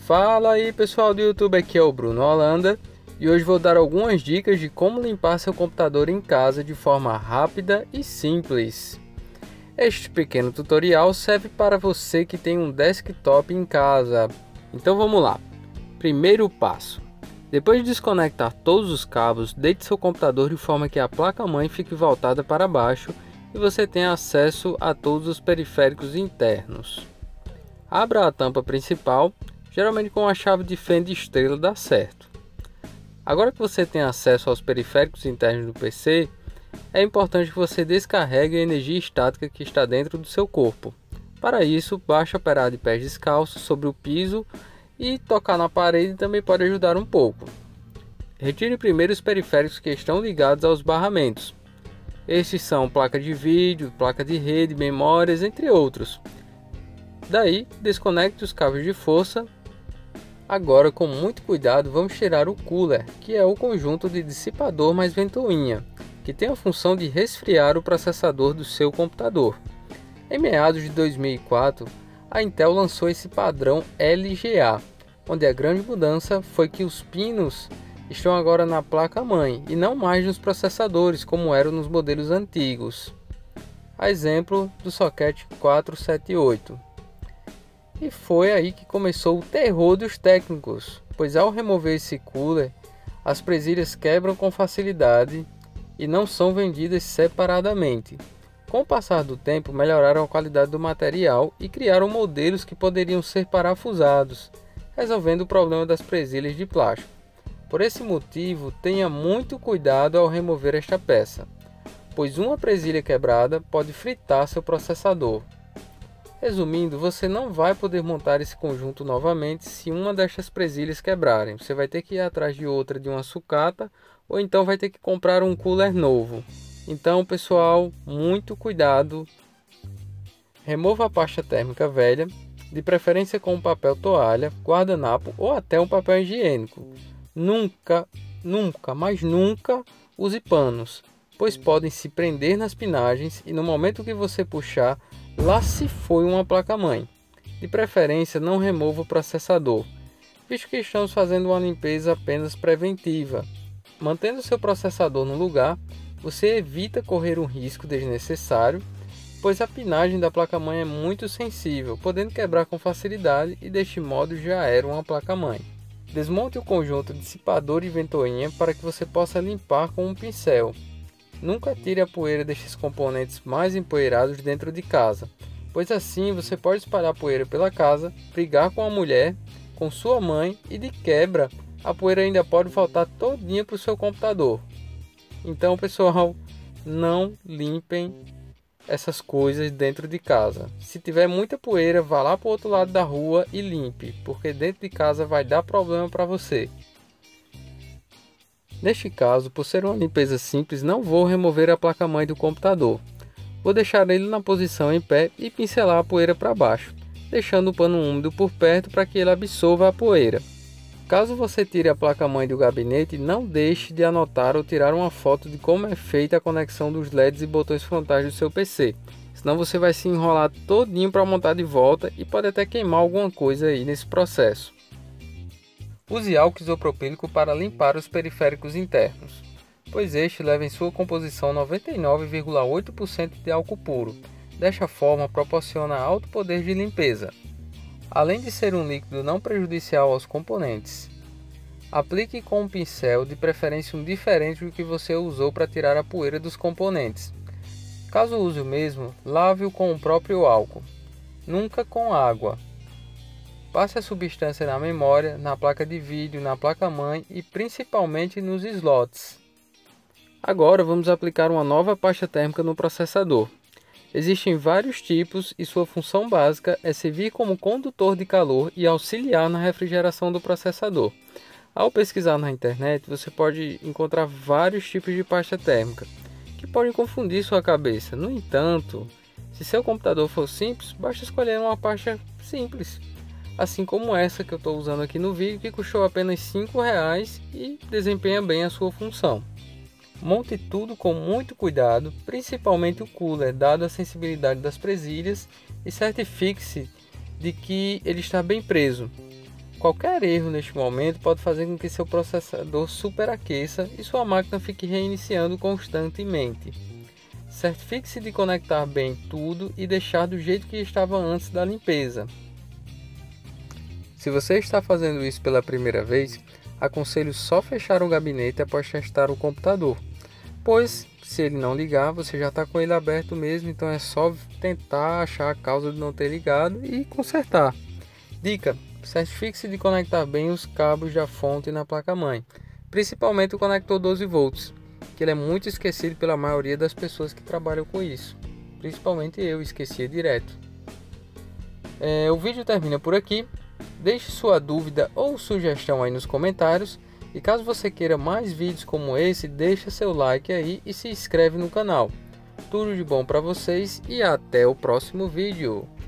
Fala aí pessoal do YouTube, aqui é o Bruno Holanda e hoje vou dar algumas dicas de como limpar seu computador em casa de forma rápida e simples. Este pequeno tutorial serve para você que tem um desktop em casa. Então vamos lá. Primeiro passo. Depois de desconectar todos os cabos, deite seu computador de forma que a placa-mãe fique voltada para baixo e você tenha acesso a todos os periféricos internos. Abra a tampa principal, geralmente com a chave de fenda estrela dá certo. Agora que você tem acesso aos periféricos internos do PC, é importante que você descarregue a energia estática que está dentro do seu corpo. Para isso, basta operar de pés descalços sobre o piso e tocar na parede também pode ajudar um pouco. Retire primeiro os periféricos que estão ligados aos barramentos. Estes são placa de vídeo, placa de rede, memórias, entre outros. Daí, desconecte os cabos de força. Agora, com muito cuidado, vamos tirar o cooler, que é o conjunto de dissipador mais ventoinha, que tem a função de resfriar o processador do seu computador. Em meados de 2004, a Intel lançou esse padrão LGA, onde a grande mudança foi que os pinos estão agora na placa-mãe e não mais nos processadores, como eram nos modelos antigos. A exemplo do socket 478. E foi aí que começou o terror dos técnicos, pois ao remover esse cooler, as presilhas quebram com facilidade e não são vendidas separadamente. Com o passar do tempo, melhoraram a qualidade do material e criaram modelos que poderiam ser parafusados, resolvendo o problema das presilhas de plástico. Por esse motivo, tenha muito cuidado ao remover esta peça, pois uma presilha quebrada pode fritar seu processador. Resumindo, você não vai poder montar esse conjunto novamente se uma destas presilhas quebrarem. Você vai ter que ir atrás de outra de uma sucata ou então vai ter que comprar um cooler novo. Então, pessoal, muito cuidado. Remova a pasta térmica velha, de preferência com um papel toalha, guardanapo ou até um papel higiênico. Nunca, mas nunca use panos, pois podem se prender nas pinagens e no momento que você puxar, lá se foi uma placa-mãe. De preferência, não remova o processador, visto que estamos fazendo uma limpeza apenas preventiva. Mantendo seu processador no lugar, você evita correr um risco desnecessário, pois a pinagem da placa-mãe é muito sensível, podendo quebrar com facilidade e deste modo já era uma placa-mãe. Desmonte o conjunto dissipador e ventoinha para que você possa limpar com um pincel. Nunca tire a poeira destes componentes mais empoeirados dentro de casa, pois assim você pode espalhar poeira pela casa, brigar com a mulher, com sua mãe e de quebra, a poeira ainda pode voltar todinha para o seu computador. Então, pessoal, não limpem essas coisas dentro de casa. Se tiver muita poeira, vá lá para o outro lado da rua e limpe, porque dentro de casa vai dar problema para você. Neste caso, por ser uma limpeza simples, não vou remover a placa-mãe do computador. Vou deixar ele na posição em pé e pincelar a poeira para baixo, deixando o pano úmido por perto para que ele absorva a poeira. Caso você tire a placa-mãe do gabinete, não deixe de anotar ou tirar uma foto de como é feita a conexão dos LEDs e botões frontais do seu PC. Senão você vai se enrolar todinho para montar de volta e pode até queimar alguma coisa aí nesse processo. Use álcool isopropílico para limpar os periféricos internos, pois este leva em sua composição 99,8% de álcool puro. Desta forma, proporciona alto poder de limpeza, além de ser um líquido não prejudicial aos componentes. Aplique com um pincel, de preferência um diferente do que você usou para tirar a poeira dos componentes. Caso use o mesmo, lave-o com o próprio álcool, nunca com água. Passe a substância na memória, na placa de vídeo, na placa-mãe e principalmente nos slots. Agora vamos aplicar uma nova pasta térmica no processador. Existem vários tipos e sua função básica é servir como condutor de calor e auxiliar na refrigeração do processador. Ao pesquisar na internet, você pode encontrar vários tipos de pasta térmica, que podem confundir sua cabeça. No entanto, se seu computador for simples, basta escolher uma pasta simples, assim como essa que eu estou usando aqui no vídeo, que custou apenas R$ 5,00 e desempenha bem a sua função. Monte tudo com muito cuidado, principalmente o cooler, dado a sensibilidade das presilhas, e certifique-se de que ele está bem preso. Qualquer erro neste momento pode fazer com que seu processador superaqueça e sua máquina fique reiniciando constantemente. Certifique-se de conectar bem tudo e deixar do jeito que estava antes da limpeza. Se você está fazendo isso pela primeira vez, aconselho só fechar o gabinete após testar o computador, pois se ele não ligar, você já está com ele aberto mesmo, então é só tentar achar a causa de não ter ligado e consertar. Dica: certifique-se de conectar bem os cabos da fonte na placa-mãe, principalmente o conector 12 volts, que ele é muito esquecido pela maioria das pessoas que trabalham com isso. Principalmente eu esquecia direto. O vídeo termina por aqui. Deixe sua dúvida ou sugestão aí nos comentários. E caso você queira mais vídeos como esse, deixa seu like aí e se inscreve no canal. Tudo de bom para vocês e até o próximo vídeo.